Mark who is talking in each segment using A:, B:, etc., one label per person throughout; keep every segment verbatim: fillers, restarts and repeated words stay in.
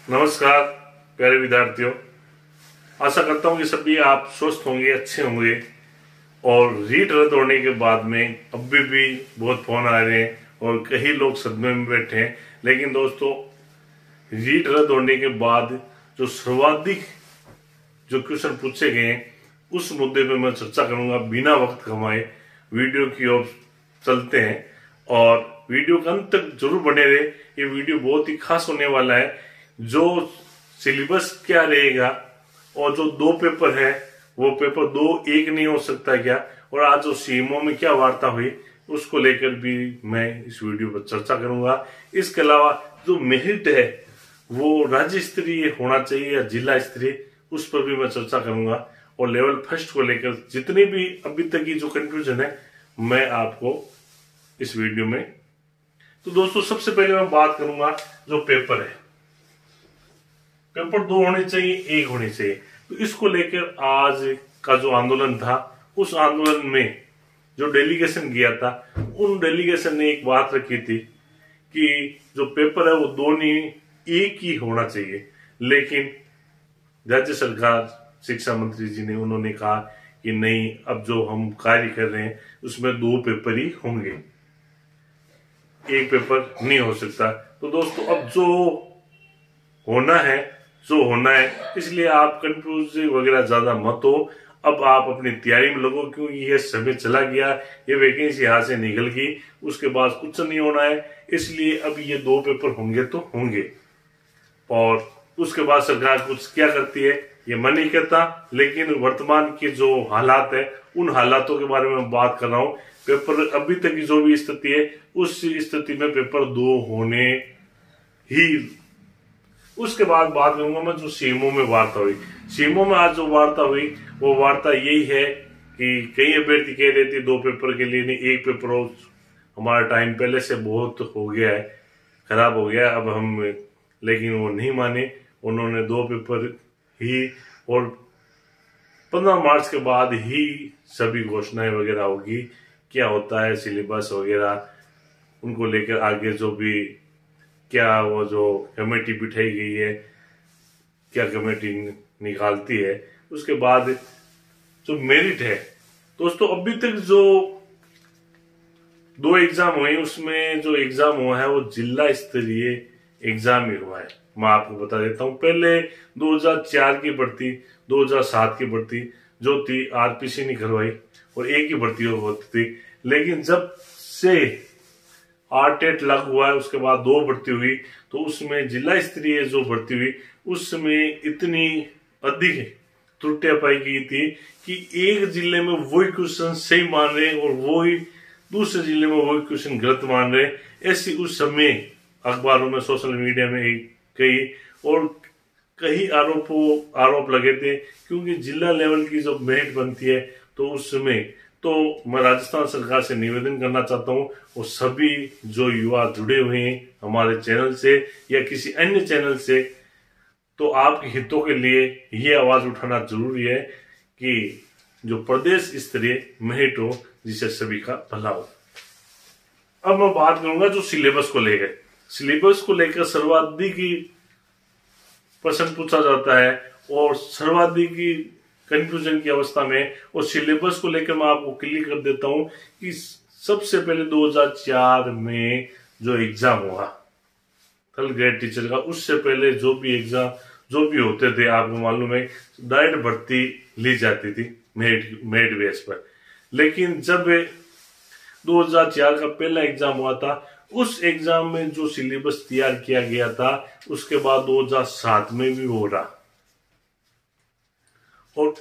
A: नमस्कार प्यारे विद्यार्थियों, आशा करता हूँ कि सभी आप स्वस्थ होंगे, अच्छे होंगे। और रीट रद्द होने के बाद में अभी भी बहुत फोन आ रहे हैं और कई लोग सदमे में बैठे हैं। लेकिन दोस्तों, रीट रद्द होने के बाद जो सर्वाधिक जो क्वेश्चन पूछे गए हैं उस मुद्दे पे मैं चर्चा करूंगा। बिना वक्त गंवाए वीडियो की ओर चलते हैं और वीडियो के अंत तक जरूर बने रहे। ये वीडियो बहुत ही खास होने वाला है। जो सिलेबस क्या रहेगा और जो दो पेपर है वो पेपर दो एक नहीं हो सकता क्या, और आज जो सीएमओ में क्या वार्ता हुई उसको लेकर भी मैं इस वीडियो पर चर्चा करूंगा। इसके अलावा जो मेरिट है वो राज्य स्तरीय होना चाहिए या जिला स्तरीय, उस पर भी मैं चर्चा करूंगा। और लेवल फर्स्ट को लेकर जितनी भी अभी तक की जो कंफ्यूजन है मैं आपको इस वीडियो में। तो दोस्तों, सबसे पहले मैं बात करूंगा जो पेपर है, पेपर दो होने चाहिए, एक होने चाहिए। तो इसको लेकर आज का जो आंदोलन था, उस आंदोलन में जो डेलीगेशन गया था, उन डेलीगेशन ने एक बात रखी थी कि जो पेपर है वो दो नहीं एक ही होना चाहिए। लेकिन राज्य सरकार, शिक्षा मंत्री जी ने उन्होंने कहा कि नहीं, अब जो हम कार्य कर रहे हैं उसमें दो पेपर ही होंगे, एक पेपर नहीं हो सकता। तो दोस्तों, अब जो होना है जो होना है, इसलिए आप कंफ्यूज वगैरह ज्यादा मत हो। अब आप अपनी तैयारी में लगो, क्योंकि ये समय चला गया, ये वैकेंसी यहाँ से निकल गई, उसके बाद कुछ नहीं होना है। इसलिए अब ये दो पेपर होंगे तो होंगे, और उसके बाद सरकार कुछ क्या करती है ये मैं नहीं कहता। लेकिन वर्तमान के जो हालात है उन हालातों के बारे में बात कर रहा हूँ। पेपर अभी तक की जो भी स्थिति है उस स्थिति में पेपर दो होने ही। उसके बाद बात करूंगा मैं जो सीएमओ में वार्ता हुई। सीएमओ में आज जो वार्ता हुई वो वार्ता यही है कि कई अभ्यर्थी कह रहे थे दो पेपर के लिए नहीं, एक पेपर हो। हमारा टाइम पहले से बहुत हो गया है, खराब हो गया अब हम, लेकिन वो नहीं माने। उन्होंने दो पेपर ही, और पंद्रह मार्च के बाद ही सभी घोषणाएं वगैरह होगी, क्या होता है सिलेबस वगैरह, उनको लेकर आगे जो भी क्या वो जो कमेटी बिठाई गई है, क्या कमेटी निकालती है। उसके बाद जो मेरिट है दोस्तों, अभी तक जो दो एग्जाम हुए उसमें जो एग्जाम हुआ है वो जिला स्तरीय एग्जाम ही हुआ है। मैं आपको बता देता हूं, पहले दो हज़ार चार की भर्ती, दो हज़ार सात की भर्ती जो थी आरपीसी ने करवाई और एक ही भर्ती होती थी। लेकिन जब से आरटेट लागू हुआ है उसके बाद दो भर्ती हुई, तो उसमें जिला स्तरीय जो भर्ती हुई उसमें इतनी अधिक त्रुटियां पाई गई थी कि एक जिले में वही क्वेश्चन सही मान रहे और वही दूसरे जिले में वही क्वेश्चन गलत मान रहे। ऐसी उस समय अखबारों में, सोशल मीडिया में कई और कई आरोपों आरोप लगे थे, क्योंकि जिला लेवल की जो मेरिट बनती है तो उसमें तो मैं राजस्थान सरकार से निवेदन करना चाहता हूं, वो सभी जो युवा जुड़े हुए हैं हमारे चैनल से या किसी अन्य चैनल से, तो आपके हितों के लिए ये आवाज उठाना जरूरी है कि जो प्रदेश स्तरीय मेरिट हो जिससे सभी का भला हो। अब मैं बात करूंगा जो सिलेबस को लेकर। सिलेबस को लेकर सर्वाधिक प्रश्न पूछा जाता है और सर्वाधिक कंफ्यूजन की अवस्था में, और सिलेबस को लेकर मैं आपको क्लियर कर देता हूं कि सबसे पहले दो हज़ार चार में जो एग्जाम हुआ थर्ड ग्रेड टीचर का, उससे पहले जो भी एग्जाम जो भी होते थे आपको मालूम है डायरेक्ट भर्ती ली जाती थी मेरिट मेरिट बेस पर। लेकिन जब दो हज़ार चार का पहला एग्जाम हुआ था, उस एग्जाम में जो सिलेबस तैयार किया गया था उसके बाद दो हज़ार सात में भी हो रहा, और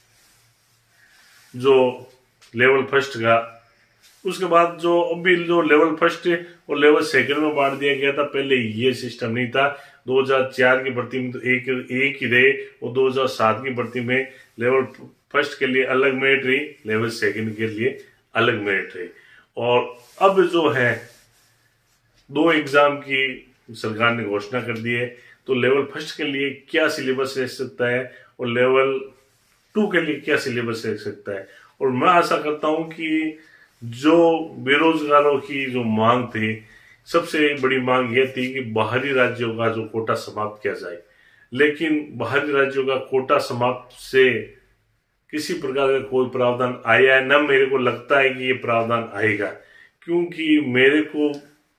A: जो लेवल फर्स्ट का, उसके बाद जो अभी जो लेवल फर्स्ट और लेवल सेकंड में बांट दिया गया था। पहले ये सिस्टम नहीं था। दो हज़ार चार की भर्ती में तो एक एक ही रहे, और दो हज़ार सात की भर्ती में लेवल फर्स्ट के लिए अलग मेरिट रही, लेवल सेकंड के लिए अलग मेरिट रही। और अब जो है दो एग्जाम की सरकार ने घोषणा कर दी है, तो लेवल फर्स्ट के लिए क्या सिलेबस रह सकता है और लेवल टू के लिए क्या सिलेबस रह सकता है। और मैं आशा करता हूं कि जो बेरोजगारों की जो मांग थी, सबसे बड़ी मांग यह थी कि बाहरी राज्यों का जो कोटा समाप्त किया जाए, लेकिन बाहरी राज्यों का कोटा समाप्त से किसी प्रकार का कोई प्रावधान आया है, न मेरे को लगता है कि ये प्रावधान आएगा, क्योंकि मेरे को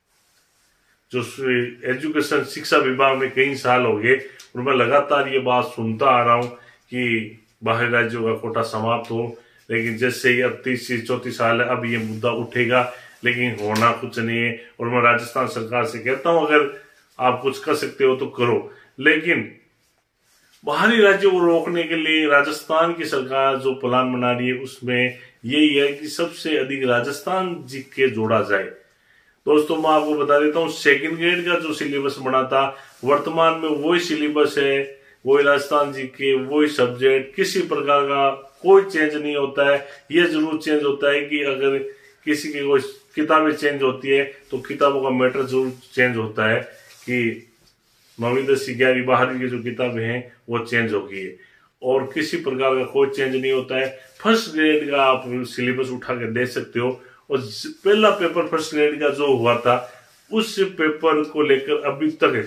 A: जो एजुकेशन शिक्षा विभाग में कई साल हो गए और मैं लगातार ये बात सुनता आ रहा हूं कि बाहरी राज्यों का कोटा समाप्त हो, लेकिन जैसे ही अब तीसरी चौथी साल है अब ये मुद्दा उठेगा, लेकिन होना कुछ नहीं है। और मैं राजस्थान सरकार से कहता हूं अगर आप कुछ कर सकते हो तो करो, लेकिन बाहरी राज्यों को रोकने के लिए राजस्थान की सरकार जो प्लान बना रही है उसमें यही है कि सबसे अधिक राजस्थान जी के जोड़ा जाए। दोस्तों मैं आपको बता देता हूँ सेकंड ग्रेड का जो सिलेबस बना था वर्तमान में वही सिलेबस है, वही राजस्थान जी के वही सब्जेक्ट, किसी प्रकार का कोई चेंज नहीं होता है। यह जरूर चेंज होता है कि अगर किसी की कोई किताबें चेंज होती है तो किताबों का मैटर जरूर चेंज होता है कि नौवीं दसवीं ग्यारहवीं बारहवीं की जो किताबें हैं वो चेंज हो गई है, और किसी प्रकार का कोई चेंज नहीं होता है। फर्स्ट ग्रेड का आप सिलेबस उठा के दे सकते हो, और पहला पेपर फर्स्ट ग्रेड का जो हुआ था उस पेपर को लेकर अभी तक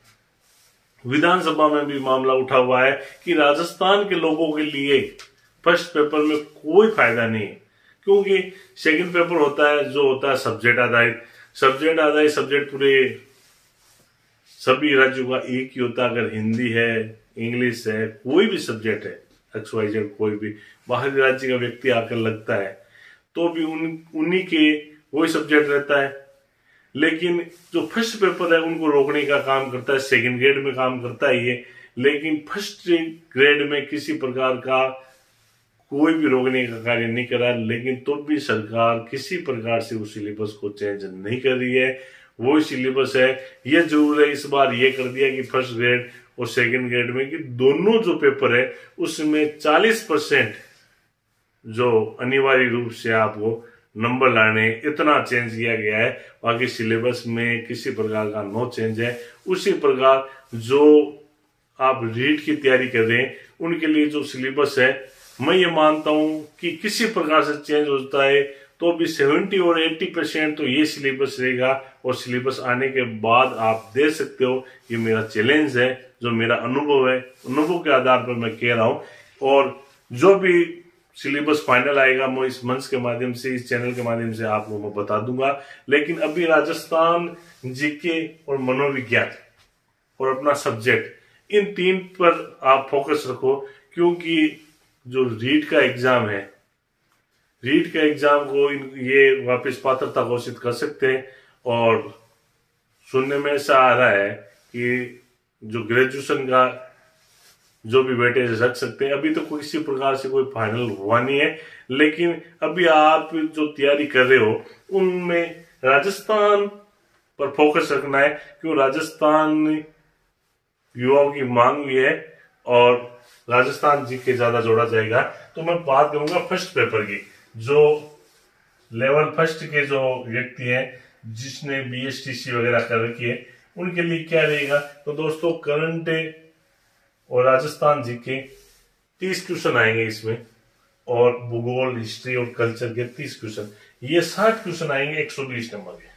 A: विधानसभा में भी मामला उठा हुआ है कि राजस्थान के लोगों के लिए फर्स्ट पेपर में कोई फायदा नहीं है, क्योंकि सेकंड पेपर होता है जो होता है सब्जेक्ट आधारित। सब्जेक्ट आधारित सब्जेक्ट पूरे सभी राज्यों का एक ही होता है, अगर हिंदी है, इंग्लिश है, कोई भी सब्जेक्ट है, एक्स वाई जेड कोई भी बाहरी राज्य का व्यक्ति आकर लगता है तो भी उन उन्हीं के वही सब्जेक्ट रहता है। लेकिन जो फर्स्ट पेपर है उनको रोकने का काम करता है, सेकंड ग्रेड में काम करता है ये, लेकिन फर्स्ट ग्रेड में किसी प्रकार का कोई भी रोकने का कार्य नहीं करा। लेकिन तो भी सरकार किसी प्रकार से उस सिलेबस को चेंज नहीं कर रही है, वही सिलेबस है। यह जरूर है इस बार ये कर दिया कि फर्स्ट ग्रेड और सेकंड ग्रेड में कि दोनों जो पेपर है उसमें चालीस परसेंट जो अनिवार्य रूप से आपको नंबर लाने, इतना चेंज किया गया है। बाकी सिलेबस में किसी प्रकार का नो चेंज है। उसी प्रकार जो आप रीट की तैयारी कर रहे हैं उनके लिए जो सिलेबस है मैं ये मानता हूं कि किसी प्रकार से चेंज होता है तो भी सत्तर और अस्सी परसेंट तो ये सिलेबस रहेगा, और सिलेबस आने के बाद आप दे सकते हो। ये मेरा चैलेंज है, जो मेरा अनुभव है, अनुभव के आधार पर मैं कह रहा हूं। और जो भी सिलेबस फाइनल आएगा मैं इस मंच के माध्यम से, इस चैनल के माध्यम से आपको मैं बता दूंगा। लेकिन अभी राजस्थान जीके और मनोविज्ञान और अपना सब्जेक्ट, इन तीन पर आप फोकस रखो, क्योंकि जो रीट का एग्जाम है, रीट का एग्जाम को ये वापस पात्रता घोषित कर सकते हैं। और सुनने में ऐसा आ रहा है कि जो ग्रेजुएशन का जो भी वेटेज रख सकते हैं। अभी तो किसी प्रकार से कोई फाइनल हुआ नहीं है, लेकिन अभी आप जो तैयारी कर रहे हो उनमें राजस्थान पर फोकस रखना है, क्यों राजस्थान युवाओं की मांग भी है और राजस्थान जी के ज्यादा जोड़ा जाएगा। तो मैं बात करूंगा फर्स्ट पेपर की। जो लेवल फर्स्ट के जो व्यक्ति हैं जिसने बी एस टी सी वगैरह कर रखी है उनके लिए क्या रहेगा, तो दोस्तों करंट और राजस्थान जी के तीस क्वेश्चन आएंगे इसमें, और भूगोल, हिस्ट्री और कल्चर के तीस क्वेश्चन, ये साठ क्वेश्चन आएंगे एक सौ बीस नंबर के,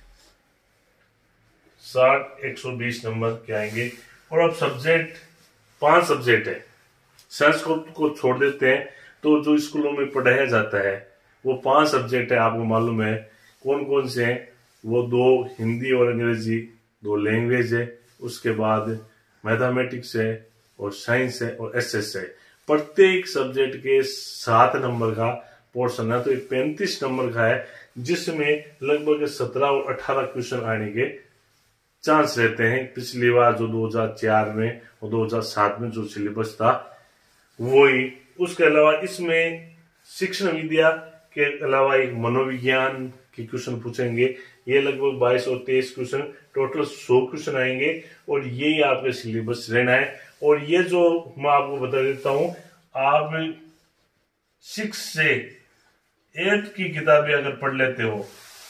A: साठ एक सौ बीस नंबर के आएंगे। और अब सब्जेक्ट पांच सब्जेक्ट है, साइंस को, को छोड़ देते हैं तो जो स्कूलों में पढ़ाया जाता है वो पांच सब्जेक्ट है। आपको मालूम है कौन कौन से हैं, वो दो हिंदी और अंग्रेजी, दो लैंग्वेज है, उसके बाद मैथमेटिक्स है और साइंस है और एस एस है। प्रत्येक सब्जेक्ट के सात नंबर का पोर्शन है, तो ये पैंतीस नंबर का है, जिसमें लगभग सत्रह और अठारह क्वेश्चन आने के चांस रहते हैं। पिछली बार जो दो हज़ार चार में और दो हज़ार सात में जो सिलेबस था वही। उसके अलावा इसमें शिक्षण विद्या के अलावा एक मनोविज्ञान के क्वेश्चन पूछेंगे, ये लगभग बाईस और तेईस क्वेश्चन, टोटल सौ क्वेश्चन आएंगे, और यही आपका सिलेबस रहना है। और ये जो मैं आपको बता देता हूं, आप सिक्स से एट की किताबें अगर पढ़ लेते हो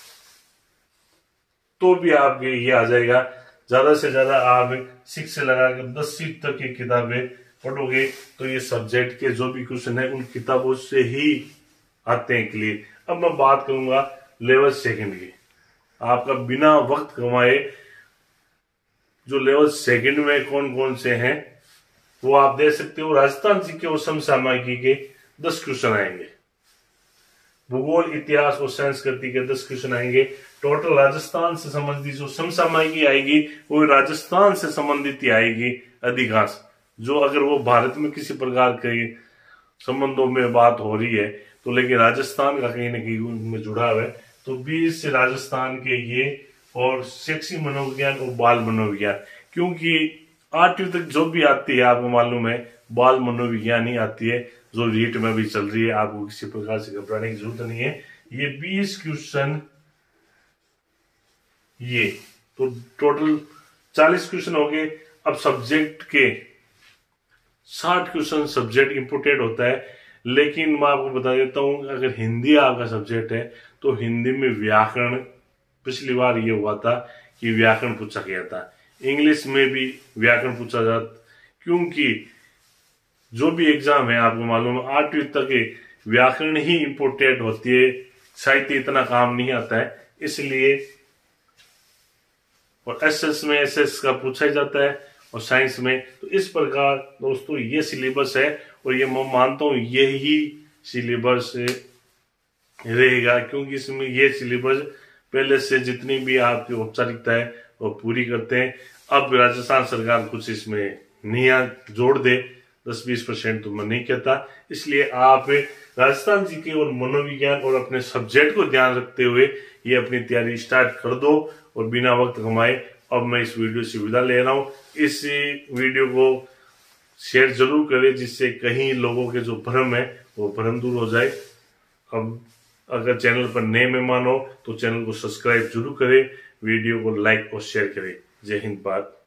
A: तो भी आपके ये आ जाएगा। ज्यादा से ज्यादा आप सिक्स से लगाकर दसवीं तक की किताबें पढ़ोगे तो ये सब्जेक्ट के जो भी क्वेश्चन है उन किताबों से ही आते हैं क्लियर। अब मैं बात करूंगा लेवल सेकंड की। आपका बिना वक्त गंवाए जो लेवल सेकंड में कौन कौन से हैं वो आप दे सकते हो। राजस्थान जी के और समसामयिकी के दस क्वेश्चन आएंगे, भूगोल, इतिहास और संस्कृति के दस क्वेश्चन आएंगे। टोटल राजस्थान से संबंधित जो समसामयिकी आएगी वो राजस्थान से संबंधित ही आएगी अधिकांश। जो अगर वो भारत में किसी प्रकार के संबंधों में बात हो रही है तो लेकिन राजस्थान का कहीं ना कहीं उनमें जुड़ा हुआ है। तो बीस से राजस्थान के ये और शैक्षिक मनोविज्ञान और बाल मनोविज्ञान, क्योंकि आठवीं तक जो भी आती है आपको मालूम है बाल मनोविज्ञान ही आती है जो रीट में भी चल रही है। आपको किसी प्रकार से घबराने की जरूरत नहीं है। ये बीस क्वेश्चन, ये तो टोटल चालीस क्वेश्चन हो गए। अब सब्जेक्ट के साठ क्वेश्चन सब्जेक्ट इंपोर्टेड होता है, लेकिन मैं आपको बता देता हूं अगर हिंदी आपका सब्जेक्ट है तो हिंदी में व्याकरण, पिछली बार ये हुआ था कि व्याकरण पूछा गया था। इंग्लिश में भी व्याकरण पूछा जाता, क्योंकि जो भी एग्जाम है आपको मालूम है आठवीं तक व्याकरण ही इंपोर्टेंट होती है, साहित्य इतना काम नहीं आता है इसलिए। और एसएस में एसएस का पूछा ही जाता है और साइंस में। तो इस प्रकार दोस्तों ये सिलेबस है और ये मैं मानता हूं यही सिलेबस रहेगा, क्योंकि इसमें ये सिलेबस पहले से जितनी भी आपकी औपचारिकता है वो पूरी करते हैं। अब राजस्थान सरकार कुछ इसमें निया जोड़ दे, दस बीस परसेंट तो मैं नहीं कहता, इसलिए आप राजस्थान जी के और मनोविज्ञान और अपने सब्जेक्ट को ध्यान रखते हुए ये अपनी तैयारी स्टार्ट कर दो और बिना वक्त गंवाए। अब मैं इस वीडियो से विदा ले रहा हूं। इस वीडियो को शेयर जरूर करें जिससे कहीं लोगों के जो भ्रम है वो भ्रम दूर हो जाए। अब अगर चैनल पर नए मेहमान हो तो चैनल को सब्सक्राइब जरूर करें, वीडियो को लाइक और शेयर करें। जय हिंद, भारत।